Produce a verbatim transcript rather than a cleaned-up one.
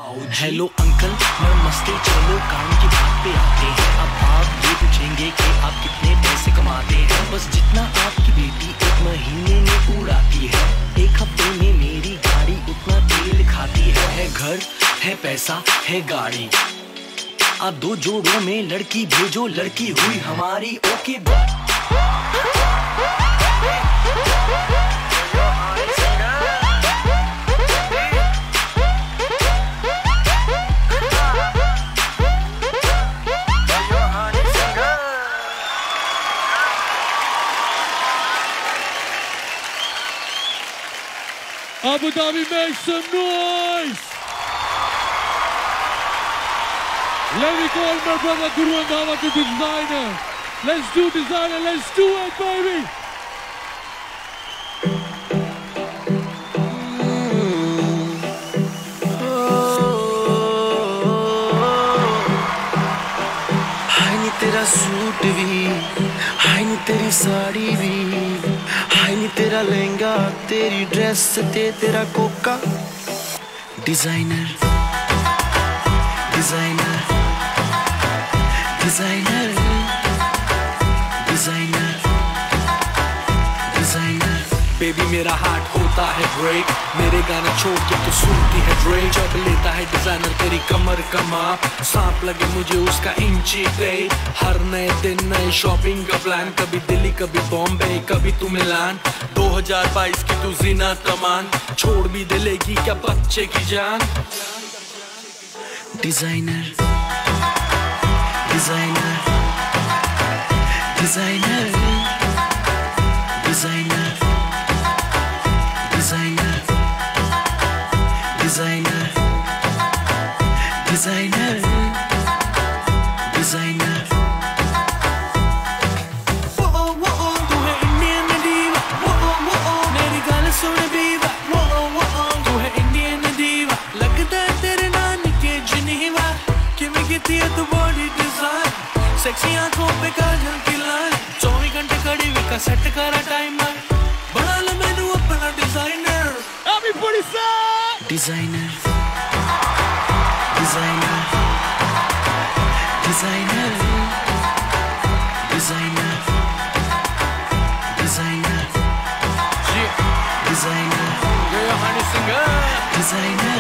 Hello uncle, नमस्ते, चलो काम की बात पे आते हैं। अब आप ये पूछेंगे कि आप कितने पैसे कमाते हैं। बस जितना आपकी बेटी एक महीने में उड़ाती है, एक हफ्ते में मेरी गाड़ी उतना तेल खाती है। है घर, है पैसा, है गाड़ी। आप दो जोड़ों में लड़की भेजो, लड़की हुई हमारी। Okay bye. Abu Dhabi, make some noise! Let me call my brother Guru and Dava to designer. Let's do designer, let's do it, baby! हाय नी तेरा सूट भी, हाय नी तेरी साड़ी भी, हाय नी तेरा लहंगा, तेरी ड्रेस ते तेरा कोका। Designer designer designer designer designer. Baby मेरा हार्ट होता है ब्रेक, मेरे गाना छोड़ के तो सुनती है ड्रेक। जब लेता है डिजाइनर तेरी कमर का माप, सांप लगे मुझे उसका इंची टेप। हर नए दिन नए शॉपिंग का प्लान, कभी दिल्ली कभी बॉम्बे कभी तू मिलान। दो हज़ार बाईस की तू जीना तमान, छोड़ भी दिलेगी क्या बच्चे की जान। Designer designer designer designer designer designer designer designer. वो वो तू है इंडियन दीवा, वो वो मेरी गाल सुन दीवा। वो वो तू है इंडियन दीवा, लगता है तेरे नान के जिनीवा। किमें किती है तू बॉडी डिजाइन, सेक्सी आंखों पे काजल की लाइन। चौबीस घंटे खड़ी हुई का सेट करा टाइमर, बना ले मैनू अपना designer. Everybody say! Designer designer designer designer designer designer. You're a honey singer! Designer